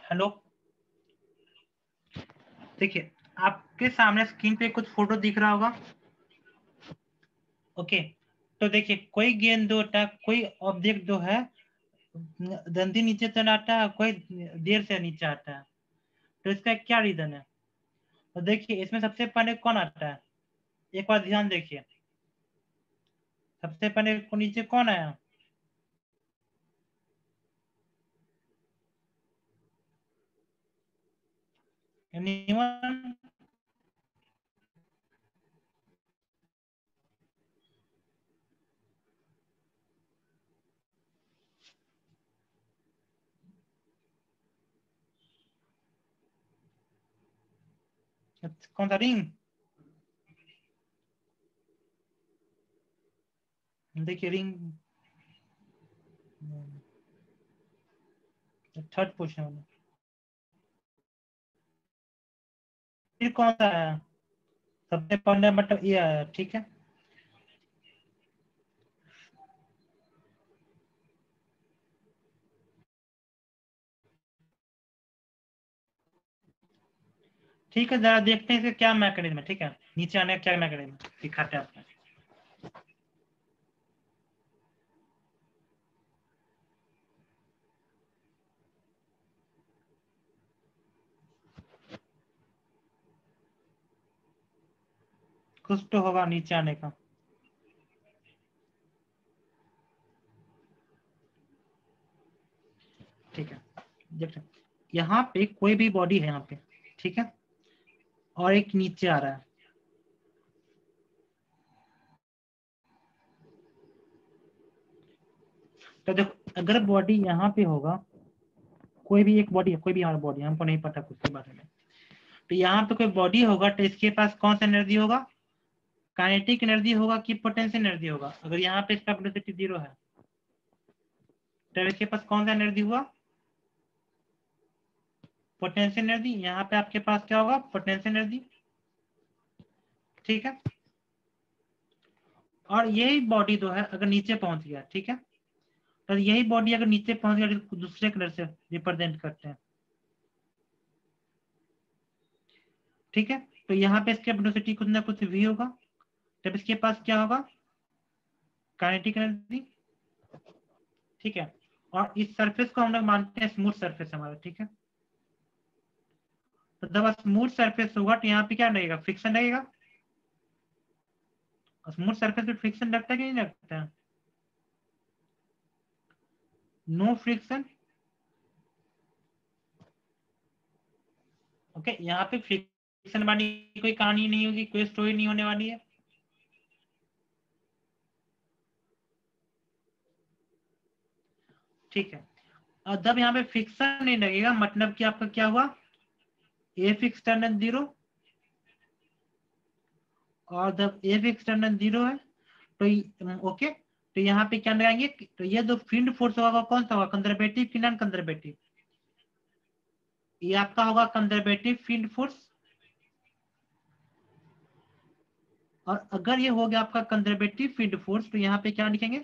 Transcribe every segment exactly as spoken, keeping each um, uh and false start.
Hello, देखिए आपके सामने स्क्रीन पे कुछ फोटो दिख रहा होगा। ओके, तो देखिए कोई गेंद दो होता है, कोई ऑब्जेक्ट जो है जल्दी नीचे चला आता है, कोई देर से नीचे आता है। तो इसका क्या रीजन है? तो देखिए इसमें सबसे पहले कौन आता है, एक बार ध्यान देखिए। सबसे पहले को नीचे कौन आया? Anyone? कौन सा रिंग? देखिए रिंग थर्ड पोजीशन में। फिर कौन सा आया? सबसे पहले मतलब ये आया, ठीक है। ठीक है, जरा देखते हैं इसका क्या मैकेनिज्म है। ठीक है, नीचे आने का क्या मैकेनिज्म दिखाते हैं आपको। कुछ तो होगा नीचे आने का। ठीक है, देखते यहाँ पे कोई भी बॉडी है यहाँ पे, ठीक है, और एक नीचे आ रहा है। तो देखो अगर बॉडी यहाँ पे होगा, कोई भी एक बॉडी है, कोई भी हमारा बॉडी, हमको नहीं पता कुछ के बारे में। तो यहाँ पे कोई बॉडी होगा तो इसके पास कौन सा एनर्जी होगा? काइनेटिक एनर्जी होगा कि पोटेंशियल एनर्जी होगा? अगर यहाँ पे इसका वेलोसिटी जीरो है तो इसके पास कौन सा एनर्जी हुआ? Potential energy. यहाँ पे आपके पास क्या होगा? पोटेंशियल एनर्जी, ठीक है। और यही बॉडी जो है अगर नीचे पहुंच गया, ठीक है, तो यही बॉडी अगर नीचे पहुंच गया तो दूसरे कलर से रिप्रेजेंट करते हैं, ठीक है। तो यहाँ पे इसके वेलोसिटी कुछ ना कुछ भी होगा, तब इसके पास क्या होगा? काइनेटिक एनर्जी, ठीक है। और इस सरफेस को हम लोग मानते हैं स्मूथ सरफेस हमारा, ठीक है। तो जब स्मूथ सरफेस होगा तो यहाँ पे क्या लगेगा? फ्रिक्शन लगेगा। स्मूथ सरफेस पे फ्रिक्शन लगता है कि नहीं लगता है? No friction. ओके, यहाँ पे फ्रिक्शन वाली कोई कहानी नहीं होगी, कोई स्टोरी नहीं होने वाली है। ठीक है, और जब यहाँ पे फ्रिक्शन नहीं लगेगा मतलब कि आपका क्या हुआ? F external zero. और जब एफ एक्सटर्नल जीरो है तो ओके, तो यहाँ पे क्या लगाएंगे? तो ये जो फील्ड फोर्स होगा कौन सा होगा? कंजर्वेटिव कि नॉन कंजर्वेटिव? ये आपका होगा कंजर्वेटिव फील्ड फोर्स। और अगर ये हो गया आपका कंजर्वेटिव फील्ड फोर्स तो यहाँ पे क्या लिखेंगे?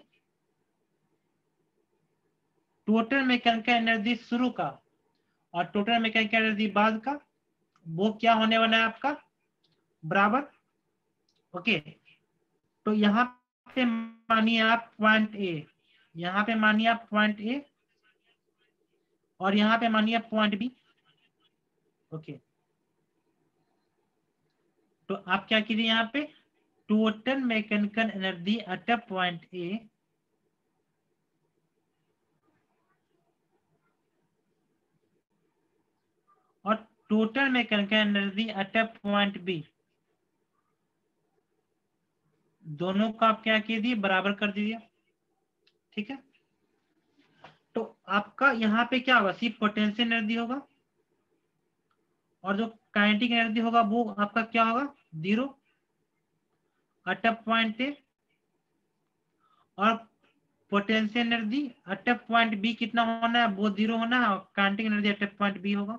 टोटल मैकेनिकल एनर्जी शुरू का और टोटल मैकेनिकल एनर्जी बाद का, वो क्या होने वाला है आपका? बराबर। ओके, तो यहाँ पे मानिए आप पॉइंट ए, यहाँ पे मानिए आप पॉइंट ए, और यहाँ पे मानिए पॉइंट बी। ओके, तो आप क्या कीजिए यहाँ पे? Total mechanical energy at a point A और total mechanical energy at a point B, दोनों का आप क्या कीजिए? बराबर कर दीजिए, ठीक है। तो आपका यहाँ पे क्या होगा? सिर्फ पोटेंशियल एनर्जी होगा, और जो काइनेटिक एनर्जी होगा वो आपका क्या होगा? Zero at a point A. और potential energy at a point B कितना होना है? वो जीरो होना है, और kinetic energy at a point B होगा।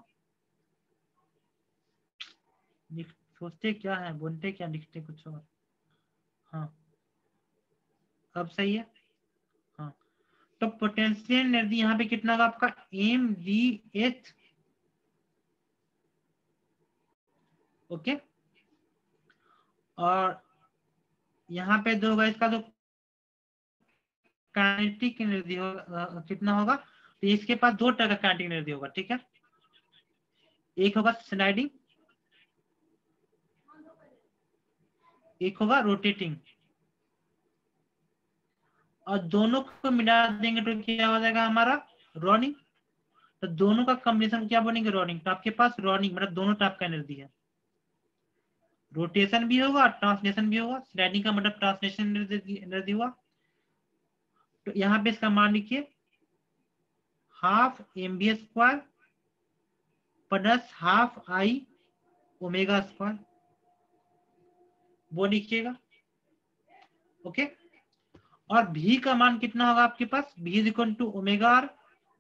सोचते क्या है, बोलते क्या, लिखते कुछ और। हाँ, अब सही है। हाँ, तो पोटेंशियल एनर्जी यहाँ पे कितना होगा आपका? एम जी एच ओके, और यहाँ पे जो होगा इसका जो काइनेटिक एनर्जी होगा कितना होगा, तो इसके पास दो तरह का काइनेटिक एनर्जी होगा, ठीक है। एक होगा स्लाइडिंग, एक होगा रोटेटिंग, और दोनों को मिला देंगे तो क्या हो जाएगा हमारा रॉनिंग। तो दोनों का कॉम्बिनेशन क्या बनेंगे रॉनिंग। तो आपके पास रॉनिंग मतलब दोनों टाइप का एनर्जी है, रोटेशन भी होगा और ट्रांसलेशन भी होगा। स्लाइडिंग का मतलब ट्रांसलेशन एनर्जी हुआ। तो यहाँ पे इसका मान लिखिए half M V square plus half I omega square, वो लिखिएगा। ओके, और भी का मान कितना होगा आपके पास, V is equal to omega R,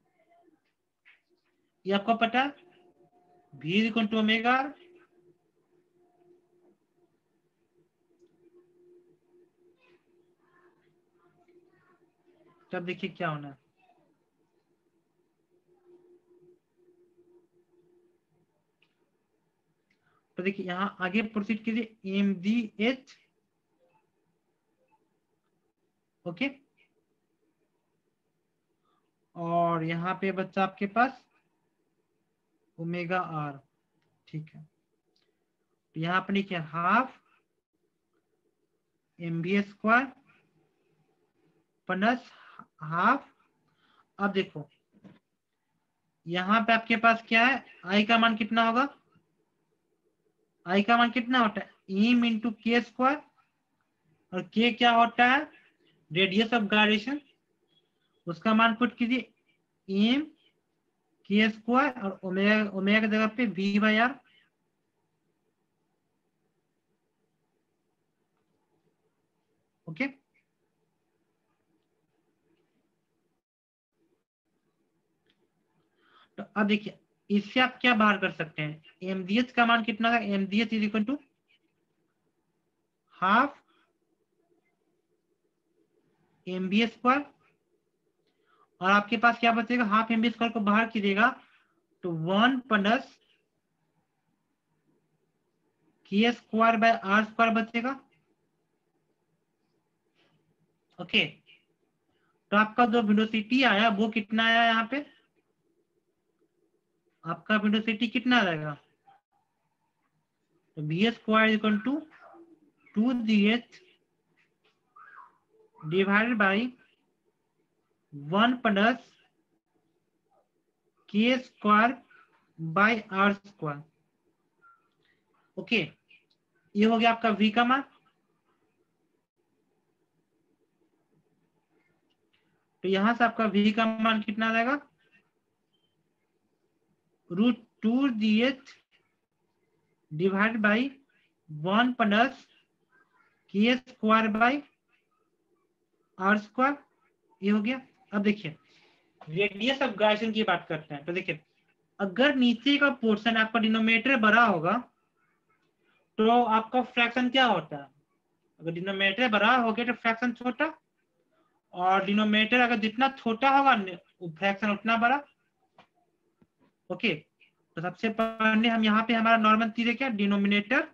ये आपको पता है, V is equal to omega R. तब देखिए क्या होना है, तो देखिए यहाँ आगे प्रोसीड कीजिए, एम डी एच, ओके, और यहाँ पे बच्चा आपके पास ओमेगा आर, ठीक है। तो यहाँ पे लिखिए half M V square plus half, अब देखो यहाँ पे आपके पास क्या है, आई का मान कितना होगा, आई का मान कितना होता है एम इंटू के स्क्वायर, और के क्या होता है रेडियस ऑफ गायरेशन, उसका मान पुट कीजिए एम के स्क्वायर और ओमेगा, ओमेगा की जगह पे वी बाई आर। ओके, तो अब देखिए इससे आप क्या बाहर कर सकते हैं, एमडीएच का मान कितना है, MGH is equal to half M V square, और आपके पास क्या बचेगा, हाफ एम बी स्क्वायर को बाहर कीजिएगा तो one plus K square by R square बचेगा। ओके, तो आपका जो वेलोसिटी आया वो कितना आया, यहाँ पे आपका वेलोसिटी कितना आ जाएगा, तो V square equal to two G H divided by one plus K square by R square. Okay, ये हो गया आपका v का मान। तो यहां से आपका v का मान कितना आ जाएगा, root two G H divide by one plus K square by R square, ये हो गया। अब देखिए रेडियस ऑफ गायरेशन की बात करते हैं, तो देखिए अगर नीचे का पोर्शन आपका डिनोमिनेटर बड़ा होगा तो आपका फ्रैक्शन क्या होता है, अगर डिनोमिनेटर बड़ा हो गया तो फ्रैक्शन छोटा, और डिनोमिनेटर अगर जितना छोटा होगा फ्रैक्शन उतना बड़ा। ओके, तो सबसे पहले हम यहाँ पे हमारा नॉर्मल चीज है क्या, डिनोमिनेटर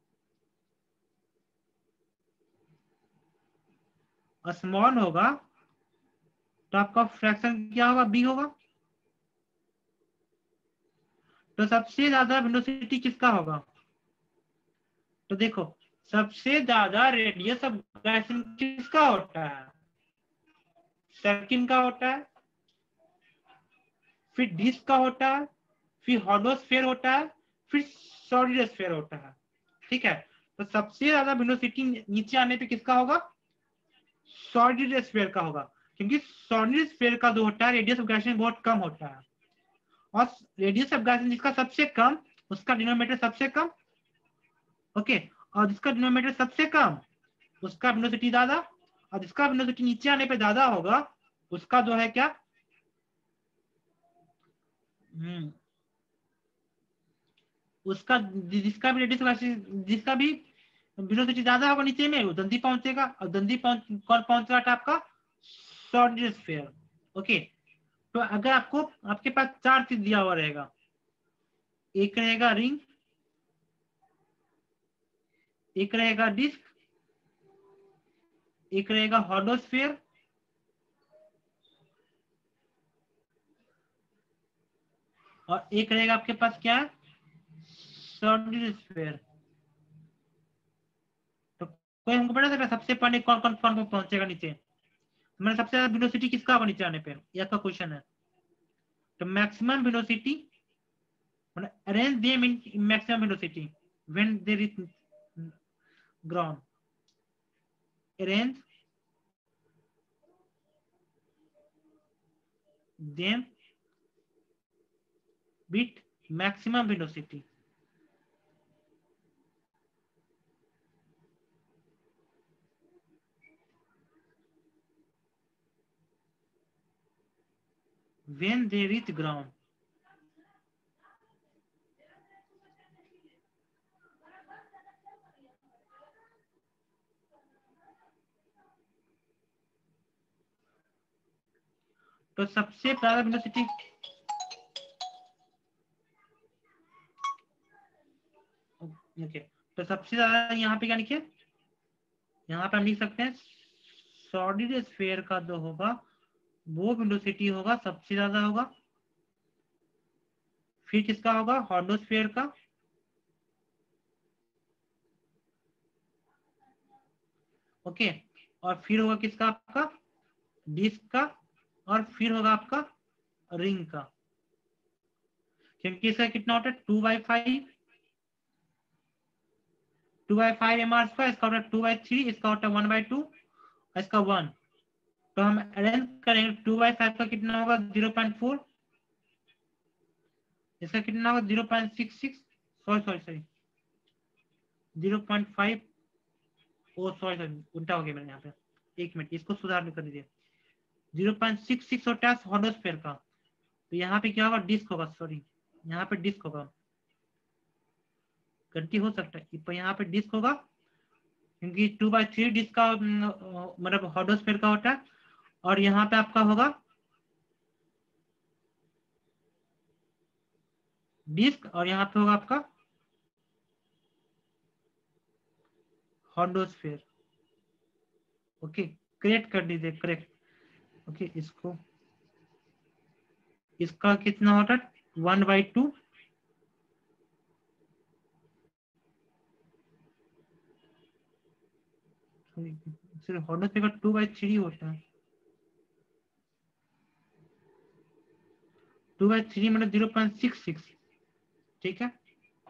स्मॉल होगा तो आपका फ्रैक्शन क्या होगा, बी होगा। तो सबसे ज्यादा वेलोसिटी किसका होगा, तो देखो सबसे ज्यादा रेडियस ऑफ गायरेशन किसका होता है, सर्किल का होता है, फिर डिस्क का होता है, फिर हॉलो स्फीयर होता है, फिर सॉलिड स्फीयर होता है, ठीक है। तो सबसे ज्यादा वेलोसिटी नीचे आने पे किसका होगा, सॉलिड स्फीयर का होगा, क्योंकि सॉलिड स्फीयर का जो होता है रेडियस ऑफ गायरेशन बहुत कम होता है, और रेडियस ऑफ गायरेशन जिसका सबसे कम उसका डिनोमिनेटर सबसे कम। ओके, और जिसका डिनोमिनेटर सबसे कम उसका वेलोसिटी ज्यादा, और जिसका वेलोसिटी नीचे आने पे ज्यादा होगा उसका जो है क्या, हम्म उसका जिसका भी रेडियस जिसका भी वेलोसिटी ज्यादा होगा नीचे में वो जल्दी पहुंचेगा, और जल्दी पहुंच कौन पहुंच रहा था आपका सॉलिड स्फीयर। ओके, तो अगर आपको आपके पास चार चीज दिया हुआ रहेगा, एक रहेगा रिंग, एक रहेगा डिस्क, एक रहेगा हॉर्डोस्फीयर, और एक रहेगा आपके पास क्या है, सॉलिडोस्फीयर। तो कोई हमको बता सकता है सबसे पहले कौन कौन कौन पहुंचेगा नीचे? मैंने सबसे ज्यादा वेलोसिटी किसका होगा नीचे आने पे, यह का क्वेश्चन है। तो maximum velocity, arrange them in maximum velocity when there is ground. Arrange them with maximum velocity. When there is ground. तो सबसे ज्यादा वेलोसिटी ओके, तो सबसे ज्यादा यहाँ पे क्या लिखे, यहाँ पे हम लिख सकते हैं सॉलिड स्फीयर का जो होगा वो वेलोसिटी होगा सबसे ज्यादा होगा, फिर किसका होगा, हॉर्डोस्फीयर का, ओके, और फिर होगा किसका, आपका डिस्क का, और फिर होगा आपका रिंग का। क्योंकि इसका कितना होता है, two by five, two by five M R square, इसका होता है टू बाई थ्री, इसका होता है वन बाई टू, इसका वन। तो हम अरेंज करेंगे, टू बाई फाइव का कितना होगा, जीरो पॉइंट फोर, इसका कितना होगा zero point six six, sorry sorry sorry zero point five, oh sorry sorry उल्टा हो गया मेरे यहाँ पे, एक मिनट इसको सुधार कर दीजिए। जीरो पॉइंट सिक्स सिक्स होता है हॉर्डोस्फीयर का, तो यहाँ पे क्या होगा, डिस्क होगा, सॉरी यहाँ पे डिस्क होगा, गलती हो सकता है, पर यहाँ पे डिस्क होगा क्योंकि टू बाई थ्री डिस्क का मतलब हॉर्डोस्फीयर का होता है, और यहाँ पे आपका होगा डिस्क, और यहाँ पे होगा आपका हॉर्डोस्फीयर। ओके, करेक्ट कर दीजिए, करेक्ट। ओके, इसको इसका कितना होता है, वन बाई टू, हॉर्डोस्फीयर का टू बाई थ्री होता है, टू बाई थ्री मतलब जीरो पॉइंट सिक्स सिक्स, ठीक है,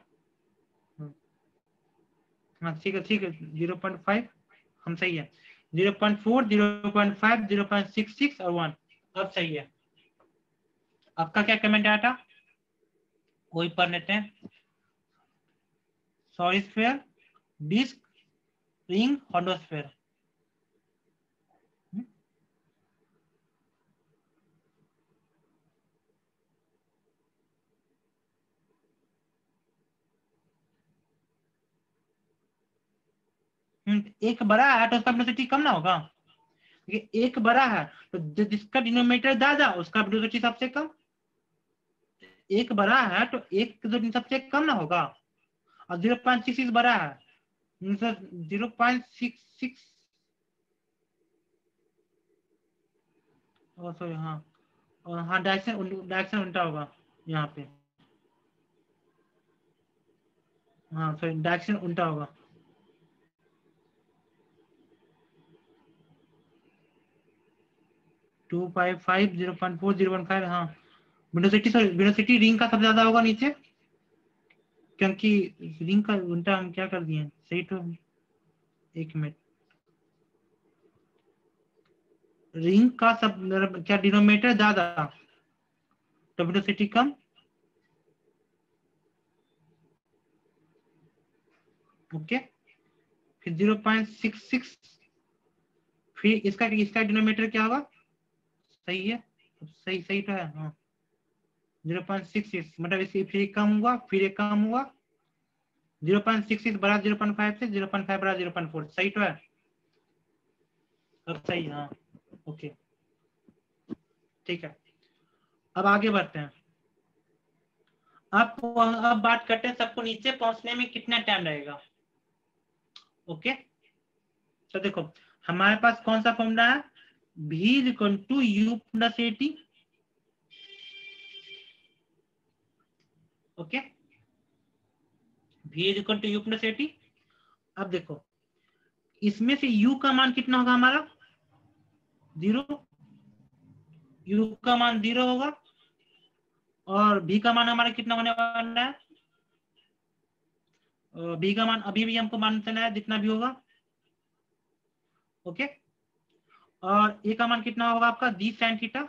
हाँ ठीक है ठीक है, जीरो पॉइंट फाइव हम सही है, zero point four, zero point five, zero point six six और वन, अब सही है। आपका क्या कमेंट आया था, वही पढ़ लेते हैं। Solid sphere, disc, ring, hollow sphere. एक बड़ा है तो उसका वेलोसिटी कम ना होगा, क्योंकि एक बड़ा है तो जिसका डिनोमिनेटर ज्यादा उसका वेलोसिटी सबसे कम, एक बड़ा है तो एक जो सबसे कम ना होगा, और जीरो पॉइंट सिक्स सिक्स बड़ा है, zero point six six, sorry हाँ, और हाँ डायरेक्शन डायरेक्शन उल्टा होगा यहाँ पे, हाँ सॉरी डायरेक्शन उल्टा होगा, two five five, zero point four, zero point five, हाँ वेलोसिटी, सॉरी वेलोसिटी रिंग का सबसे ज्यादा होगा नीचे, क्योंकि रिंग का उल्टा हम क्या कर दिए सही, तो एक मिनट, रिंग का सब क्या डिनोमिनेटर ज्यादा तो वेलोसिटी कम, ओके, फिर जीरो पॉइंट सिक्स सिक्स, फिर इसका इसका डिनोमिनेटर क्या होगा, सही है, सही सही तो है, हाँ जीरो पॉइंट सिक्स सिक्स मतलब इसकी फिर एक कम हुआ, फिर एक कम हुआ, जीरो पॉइंट सिक्स सिक्स बड़ा जीरो पॉइंट फाइव से, जीरो पॉइंट फाइव बड़ा जीरो पॉइंट फोर, सही तो है, अब सही, हाँ ओके ठीक है। अब आगे बढ़ते हैं, अब अब बात करते हैं सबको नीचे पहुंचने में कितना टाइम लगेगा। ओके, तो देखो हमारे पास कौन सा फॉर्मूला है, V is equal to U plus A T. Okay, V is equal to U plus A T. अब देखो इसमें से u का मान कितना होगा हमारा, जीरो, u का मान जीरो होगा, और v का मान हमारा कितना होने वाला है, v का मान अभी भी हमको मान चला है जितना भी होगा। ओके, और a का मान कितना होगा आपका, G sine theta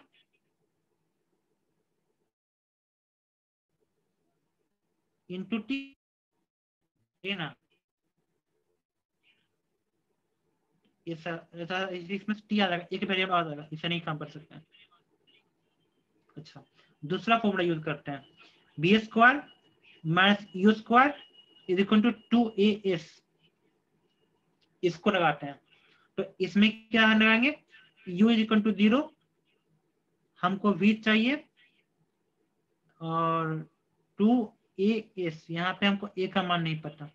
into T, ना ऐसा ऐसा इसमें टी आ जाएगा, एक वेरिएबल आ जाएगा, इसे नहीं काम कर सकते हैं। अच्छा, दूसरा फॉर्मूला यूज करते हैं, V square minus U square is equal to two A S, इसको लगाते हैं। तो इसमें क्या लगाएंगे, u is equal to zero, हमको v चाहिए, और टू ए एस, यहाँ पे हमको a का मान नहीं पता।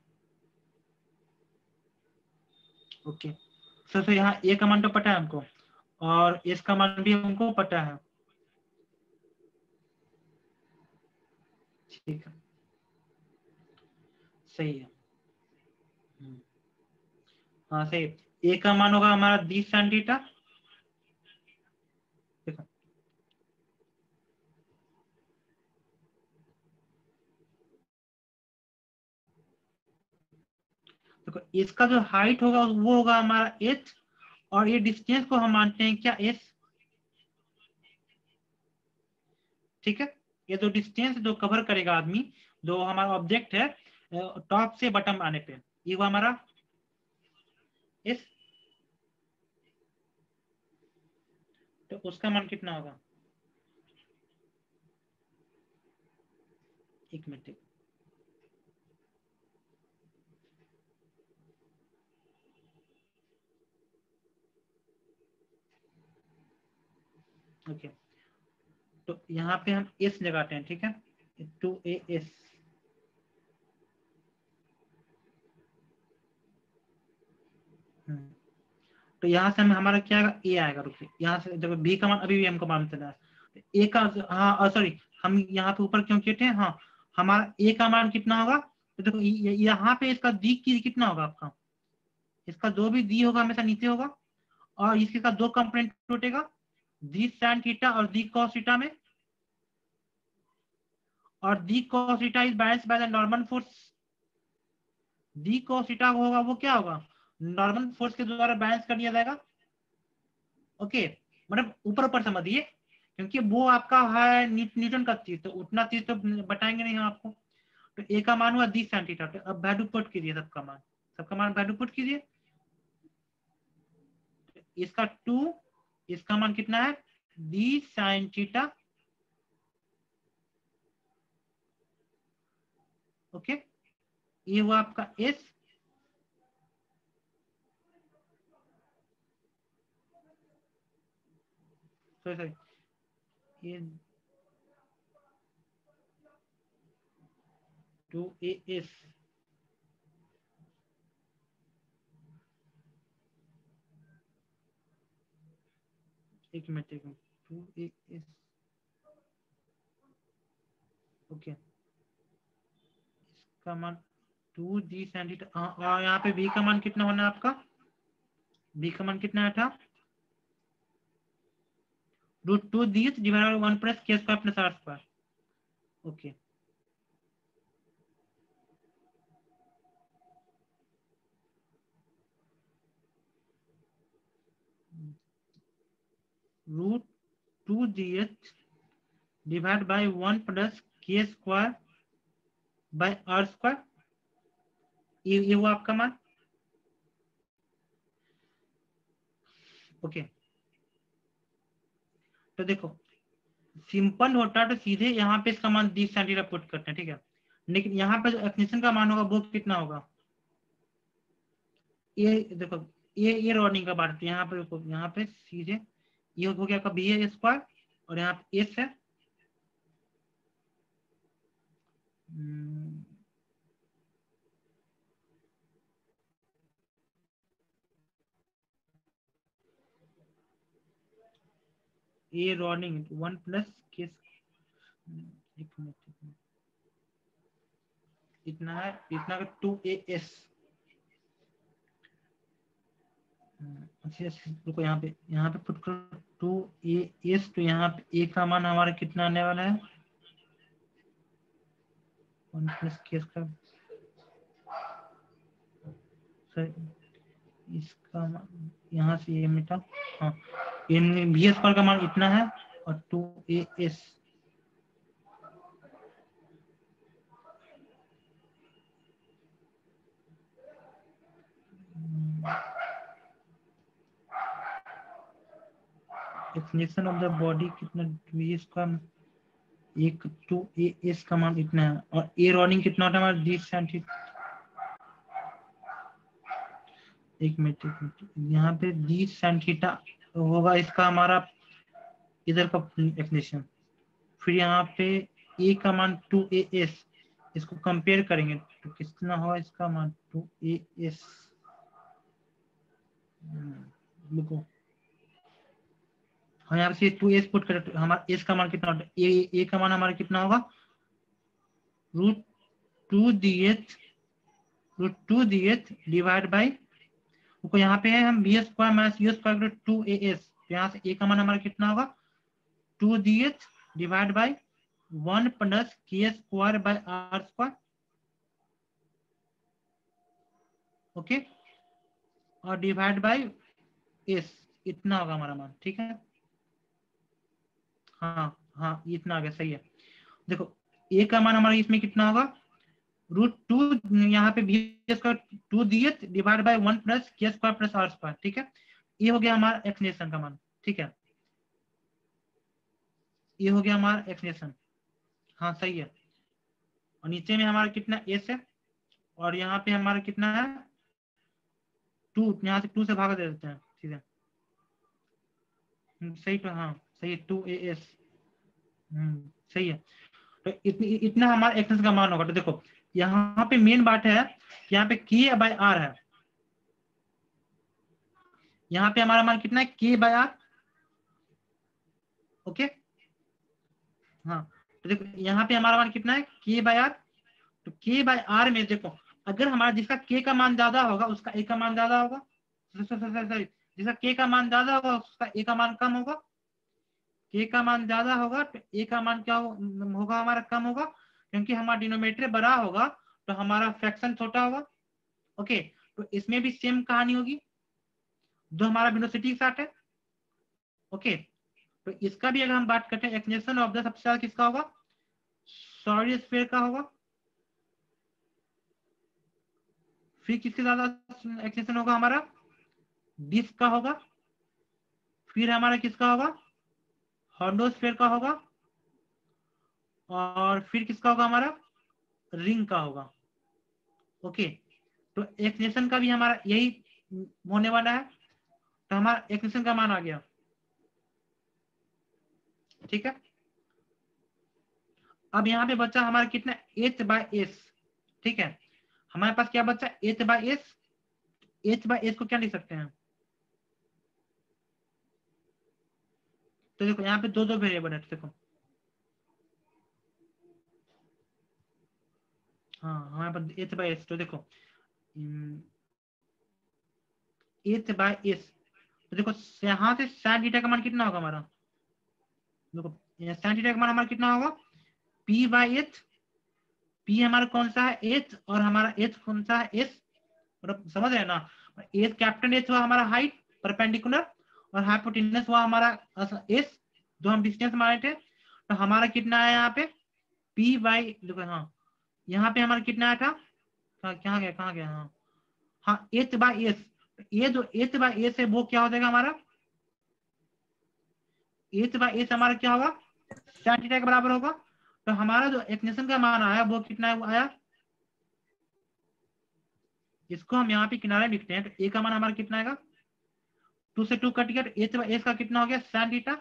ओके, सो so, यहाँ a का मान तो पता है हमको, और s का मान भी हमको पता है। ठीक है, सही है, हाँ सही है। a का मान होगा हमारा बीस साइन थीटा। देखो देखो इसका जो हाइट होगा वो होगा हमारा h, और ये डिस्टेंस को हम मानते हैं क्या, s। ठीक है, ये जो डिस्टेंस जो कवर करेगा आदमी, जो हमारा ऑब्जेक्ट है टॉप से बटन आने पे, ये वो हमारा s। तो उसका मान कितना होगा, एक मिनट। ओके, तो यहाँ पे हम s लगाते हैं, ठीक है, टू ए एस। तो यहाँ से हम हमारा क्या आएगा, ए आएगा। रुकिए, यहाँ से देखो बी का मान अभी भी हमको मालूम चला है, ए का, हाँ सॉरी हम यहाँ पे ऊपर क्यों किए थे, हाँ हमारा ए का मान कितना होगा। तो देखो यहाँ पे इसका दी की कितना होगा आपका, इसका जो भी दी होगा हमेशा नीचे होगा, और इसके का दो कंपोनेंट टूटेगा, दी साइन थीटा और दी कॉस थीटा में, और G cos theta is balanced by the normal force. G cos theta होगा वो क्या होगा, नॉर्मल फोर्स के द्वारा बैलेंस कर दिया जाएगा। ओके, मतलब ऊपर ऊपर समझिए, क्योंकि वो आपका है न्यूटन का चीज, तो उतना चीज तो बताएंगे नहीं हम आपको। तो ए का मान हुआ दी साइन थीटा। तो अब वैल्यू पुट कीजिए, सबका मान, सबका मान वैल्यू पुट कीजिए। इसका टू, इसका मान कितना है, दी साइन थीटा। ओके, ये हुआ आपका एस, सॉरी सॉरी ये टू ए एस, एक मिनट एक minute, two A S. Okay, इसका मान टू दी साइन थीटा, और यहाँ पे बी का मान कितना होना है आपका, बी का मान कितना था, root two G divide by one plus K square plus R square. Okay, root two D H divide by one plus K square by R square, ये ये हुआ आपका मान। ओके, तो देखो सिंपल होता तो सीधे यहाँ पे इसका मान बीस सेंटीमीटर पुट करते हैं, ठीक है, लेकिन यहाँ पे जो एक्सटेंशन का मान होगा वो कितना होगा, ये देखो ये ये रॉडिंग का बात है, यहाँ पे देखो यहाँ पे सीधे ये हो गया आपका बी ए स्क्वायर, और यहाँ पे एस है, हम्म, A running one plus K, एक मिनट, इतना है, इतना का टू ए एस। रुको यहाँ पे, यहाँ पे पुट करो टू ए एस, तो यहाँ पे ए का मान हमारा कितना आने वाला है, वन प्लस के का, इसका मान यहाँ से ये मिटा, हाँ इन भी स्क्वायर का मान इतना है, और two A S extension of the body कितना, वी स्क्वायर, एक टू ए एस का मान इतना है, और ए रनिंग कितना होता है हमारा, डी सेंटीमीटर, एक मिनट एक मिनट, यहाँ पे डी सेंटीमीटर होगा इसका हमारा इधर का एक्सटेंशन, फिर यहाँ पे ए का मान टू ए एस, इसको कंपेयर करेंगे तो कितना होगा इसका मान, टू ए एस, देखो हम यहाँ से टू एस पुट करें, हमारा एस का मान कितना होता है, ए ए का मान हमारा कितना होगा, root two D H, root two D H divide by, तो यहाँ पे है हम V square minus U square two A S, यहाँ से ए का मान हमारा कितना होगा, two D H divide by one plus K square by R square, okay, और डिवाइड बाई एस, इतना होगा हमारा मान, ठीक है, हाँ हाँ इतना आ गया, सही है। देखो ए का मान हमारा इसमें कितना होगा, रूट टू, यहाँ पे V square two D H divide by one plus K square plus R square, ठीक है, ये हो गया हमारा एक्सटेंशन का मान, ठीक है, ये हो गया हमारा एक्सटेंशन, हाँ सही है, और नीचे में हमारा कितना एस है, और यहाँ पे हमारा कितना है टू, यहाँ से टू से भाग दे देते हैं, ठीक है, सही तो, हाँ सही है, टू ए एस, हम्म सही है, तो इतनी इतना हमारा एक्सटेंशन का मान होगा। तो देखो यहाँ पे मेन बात है, यहाँ पे के बाय आर है, यहाँ पे हमारा मान कितना है, के बाय आर, ओके, हाँ तो देखो यहाँ पे हमारा मान कितना है, के बाय आर, तो के बाय आर में देखो अगर हमारा जिसका के का मान ज्यादा होगा उसका ए का मान ज्यादा होगा, सॉरी जिसका के का मान ज्यादा होगा उसका ए का मान कम होगा, के का मान ज्यादा होगा तो ए का मान क्या होगा हमारा कम होगा, क्योंकि हमारा डिनोमिनेटर बड़ा होगा तो हमारा फ्रैक्शन छोटा होगा, ओके, तो इसमें भी सेम कहानी होगी, जो हमारा वेलोसिटी के साथ है, ओके, तो इसका भी अगर हम बात करते हैं, एक्सटेंशन ऑफ द सबसे ज्यादा किसका होगा, सॉलिड स्फीयर का होगा, फिर किसके ज्यादा एक्सटेंशन होगा हमारा, डिस्क का होगा, फिर हमारा किसका होगा, हॉर्न स्फीयर का होगा, और फिर किसका होगा हमारा, रिंग का होगा, ओके, तो एक्सटेंशन का भी हमारा यही होने वाला है, तो हमारा एक्सटेंशन का मान आ गया, ठीक है, अब यहाँ पे बच्चा हमारा कितना एच बाय एस, ठीक है, हमारे पास क्या बच्चा H by S, H by S को क्या लिख सकते हैं, तो देखो यहाँ पे दो दो वेरिएबल है, देखो हाँ हमारे पास एच बाय एस, तो देखो एच बाय एस, तो देखो यहाँ से साइन थीटा का मान कितना होगा हमारा, देखो साइन थीटा का मान हमारा कितना होगा, पी बाय एच, पी हमारा कौन सा है एच, और हमारा एच कौन सा है एस, मतलब समझ रहे हैं ना, एच कैपिटल एच हुआ हमारा हाइट परपेंडिकुलर, और हाइपोटेन्यूस हुआ हमारा एस, जो हम डिस्टेंस माने थे, तो हमारा कितना है यहाँ पे पी बाई, देखो हाँ यहाँ पे हमारा कितना आया था, कहाँ गया कहाँ गया, हाँ हाँ एच बाई एस, ये जो एच बाई एस है वो क्या हो जाएगा हमारा, एच बाई एस हमारा क्या होगा, साइन थीटा के बराबर होगा, तो हमारा जो एक्सटेंशन का मान आया वो कितना आया, इसको हम यहाँ पे किनारे लिखते हैं, तो ए का मान हमारा कितना आएगा, टू से टू कट गया, एच बाई एस का कितना हो गया, sine theta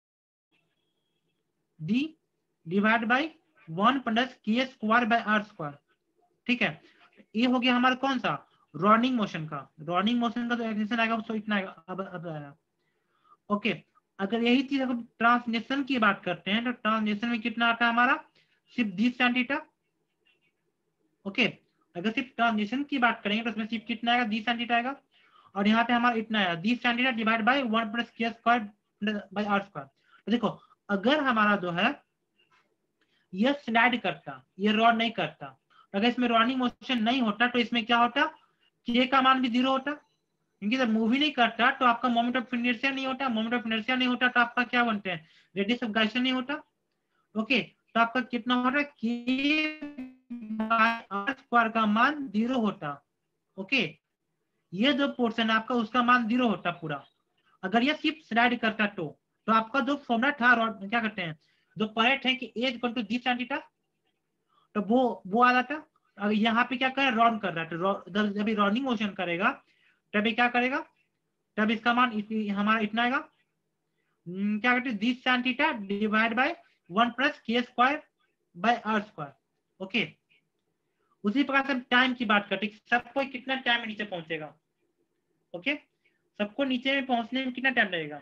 D divide by one plus K square by R square, ठीक है, ये हो गया हमारा कौन सा, रनिंग मोशन का, रनिंग मोशन का जो एक्सटेंशन आएगा वो इतना आएगा, अब अब आएगा, ओके, अगर यही चीज हम ट्रांसलेशन की बात करते हैं तो ट्रांसलेशन में कितना आता है हमारा, सिर्फ दिस tan थीटा। ओके, अगर सिर्फ ट्रांसलेशन की बात करेंगे तो उसमें सिर्फ कितना आएगा, दिस tan थीटा आएगा। और यहाँ पे हमारा इतना आएगा, this tan theta divide by one plus K square by R square. तो देखो अगर हमारा जो है ये स्लाइड करता, ये रॉड नहीं करता, अगर इसमें रॉडिंग मोशन नहीं होता तो इसमें क्या होता, के का मान भी जीरो होता, क्योंकि जब मूवी नहीं करता तो आपका मोमेंट ऑफ इनर्शिया नहीं होता, मोमेंट ऑफ इनर्शिया नहीं होता तो आपका क्या बनते हैं, रेडियस ऑफ गायरेशन नहीं होता। ओके, तो आपका कितना हो रहा है, के आर स्क्वायर का मान जीरो होता। ओके, ये जो पोर्शन है आपका उसका मान जीरो होता पूरा, अगर ये सिर्फ स्लाइड करता तो तो आपका जो फॉर्मूला था रॉड क्या करते हैं, जो पॉइंट है कि A equal to this tan theta, तो वो वो आ जाता। अगर यहाँ पे क्या कर रहा है, रॉड कर रहा है, तो जब ये रॉडिंग मोशन करेगा तब ये क्या करेगा, तब इसका मान हमारा इतना आएगा, क्या कहते हैं, this tan theta divide by one plus K square by R square. Okay, उसी प्रकार से हम टाइम की बात करते हैं, सबको कितना टाइम में नीचे पहुंचेगा। ओके, सबको नीचे में पहुंचने में कितना टाइम लगेगा,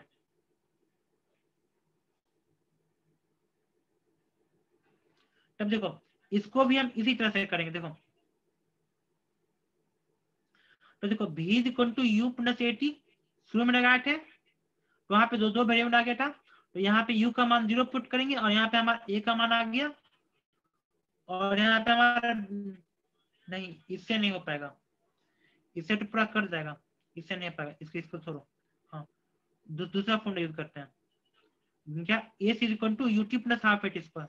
तब देखो इसको भी हम इसी तरह से करेंगे। देखो तो देखो v equal to U plus AT शुरू में लगाए थे, तो वहां पे दो दो वेरिएबल आ गया था, तो यहाँ पे u का मान जीरो पुट करेंगे और यहाँ पे हमारा a का मान आ गया, और यहाँ पे हमारा नहीं, इससे नहीं हो पाएगा, इससे तो पूरा कट जाएगा, इससे नहीं हो पाएगा, इसको इसको छोड़ो। हाँ, दू, दूसरा फॉर्मूला यूज करते हैं, क्या a equal to U T plus half at square.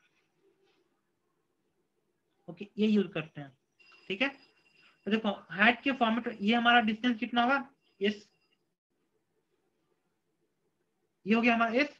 Okay, ये यूज करते हैं। ठीक है, तो देखो हाइट के फॉर्मेट, ये हमारा डिस्टेंस कितना होगा, एस, ये हो गया हमारा एस,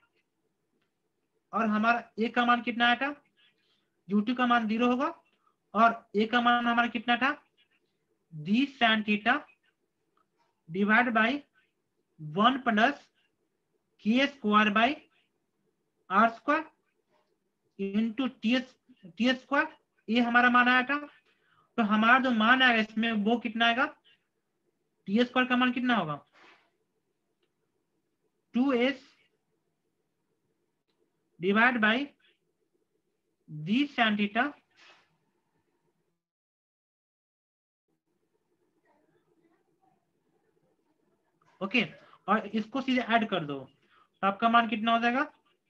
और हमारा ए का मान कितना आया था, यूटी का मान जीरो होगा, और ए का मान हमारा कितना था, this tan theta divide by one plus K square by R square into T T square, ये हमारा मान आया था। तो हमारा जो मान आएगा इसमें वो कितना आएगा, टी स्क्वायर का मान कितना होगा, two S divide by this tan theta okay, और इसको सीधे ऐड कर दो तो आपका मान कितना हो जाएगा,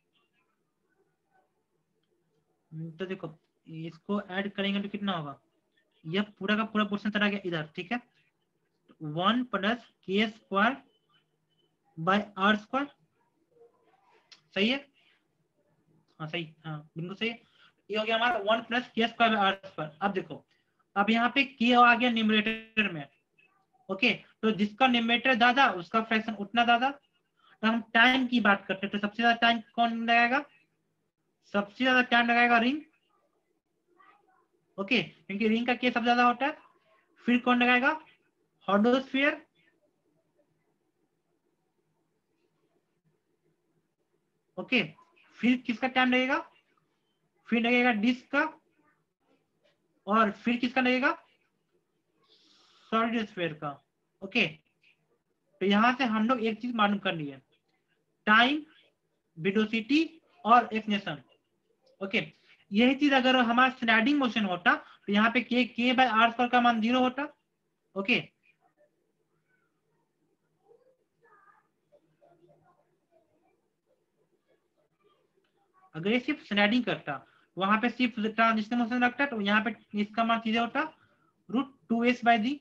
तो देखो इसको ऐड करेंगे तो कितना होगा, यह पूरा का पूरा पोर्शन चला गया इधर। ठीक है, one plus K square by R square, सही है, हाँ सही, हाँ बिल्कुल सही है। ये हो गया हमारा one plus K square by R square. अब देखो अब यहाँ पे के आ गया न्यूमरेटर में। ओके, तो जिसका न्यूमरेटर ज्यादा उसका फ्रैक्शन उतना ज्यादा। तो हम टाइम की बात करते हैं, तो सबसे ज्यादा टाइम कौन लगाएगा, सबसे ज्यादा टाइम लगाएगा रिंग। ओके, क्योंकि रिंग का के सबसे ज्यादा होता है। फिर कौन लगाएगा, हॉर्डोस्फीयर। ओके, फिर किसका टाइम लगेगा, फिर लगेगा डिस्क का, और फिर किसका लगेगा, सॉलिड स्फीयर का। ओके, तो यहां से हम लोग एक चीज मालूम कर लिए, टाइम, वेलोसिटी और एक्सलेशन। ओके, यही चीज अगर हमारा स्लाइडिंग मोशन होता तो यहाँ पे के के बाय आर स्क्वायर का मान जीरो होता। ओके, अगर ये सिर्फ स्लाइडिंग करता, वहां पे सिर्फ ट्रांजिशन मोशन रखता, तो यहाँ पे इसका मान सीधे होता root two S by G.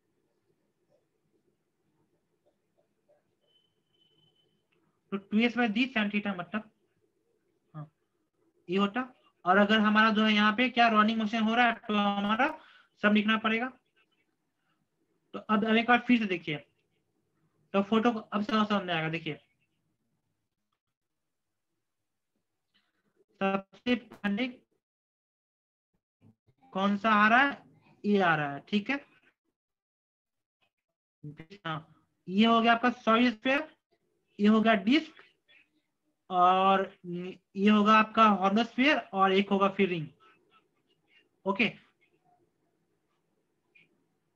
तो two S by G sine theta, मतलब हाँ ये होता। और अगर हमारा जो है यहाँ पे क्या रनिंग मोशन हो रहा है तो हमारा सब लिखना पड़ेगा। तो अब अब एक बार फिर से देखिए, तो फोटो को अब समझ समझ में आएगा। देखिए सबसे पहले कौन सा आ रहा है, ये आ रहा है। ठीक है, हाँ ये हो गया आपका सॉलिड स्फीयर, ये हो गया डिस्क, और ये होगा आपका हॉर्नोस्फीयर, और एक होगा फिर रिंग। ओके,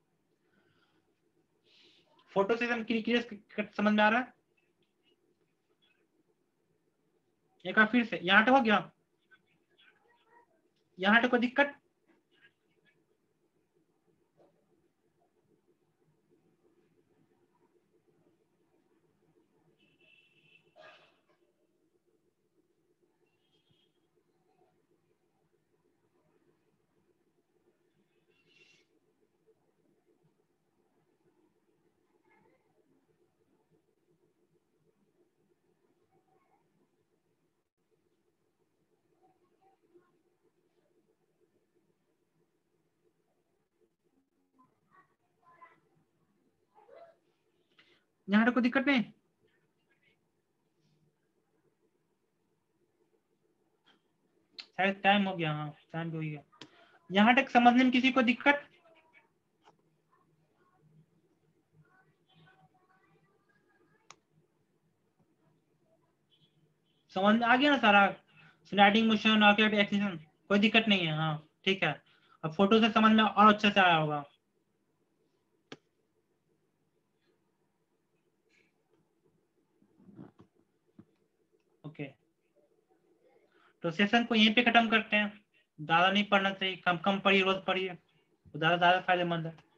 फोटो से हम क्लियर समझ में आ रहा है। एक बार फिर से, यहाँ तक हो गया? यहाँ तक कोई दिक्कत? यहाँ तक कोई दिक्कत नहीं? शायद टाइम हो गया। हाँ, टाइम भी हो गया। यहाँ तक समझने में किसी को दिक्कत? समझ में आ गया ना सारा? स्लाइडिंग मोशन, आर्केड एक्शन, कोई दिक्कत नहीं है? हाँ ठीक है। अब फोटो से समझ में और अच्छे से आया होगा। ओके, तो सेशन को यहीं पे खत्म करते हैं। ज्यादा नहीं पढ़ना चाहिए, कम कम पढ़िए, रोज पढ़िए, ज्यादा ज्यादा फायदेमंद है।